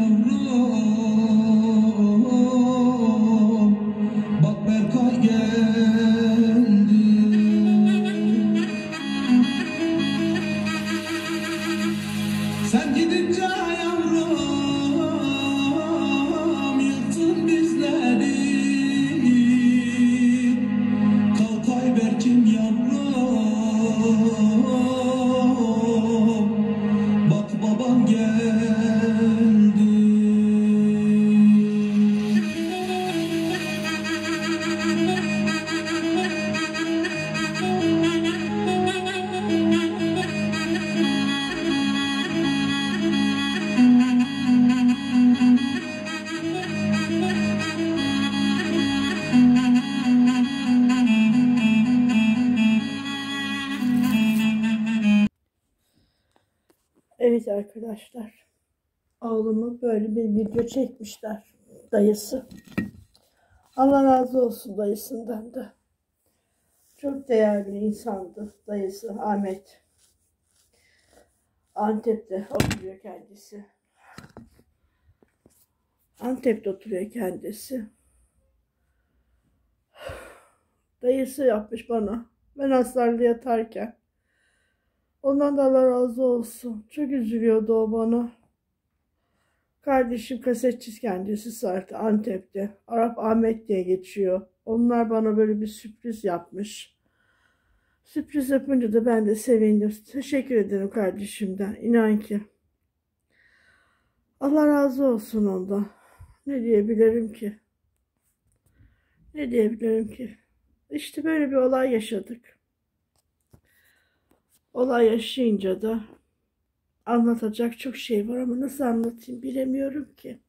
yavrum, bak Berkay geldi. Sen gidince yavrum, yırttın bizleri. Kalkay Berkim yavrum, bak baban geldi. Evet arkadaşlar, oğlumu böyle bir video çekmişler, dayısı. Allah razı olsun dayısından da. Çok değerli insandı dayısı Ahmet. Antep'te oturuyor kendisi. Antep'te oturuyor kendisi. Dayısı yapmış bana. Ben hastanede yatarken. Ondan da Allah razı olsun. Çok üzülüyordu o bana. Kardeşim kasetçi kendisi zaten Antep'te. Arap Ahmet diye geçiyor. Onlar bana böyle bir sürpriz yapmış. Sürpriz yapınca da ben de sevindim. Teşekkür ederim kardeşimden. İnan ki. Allah razı olsun ondan. Ne diyebilirim ki? Ne diyebilirim ki? İşte böyle bir olay yaşadık. Olay yaşayınca da anlatacak çok şey var ama nasıl anlatayım bilemiyorum ki.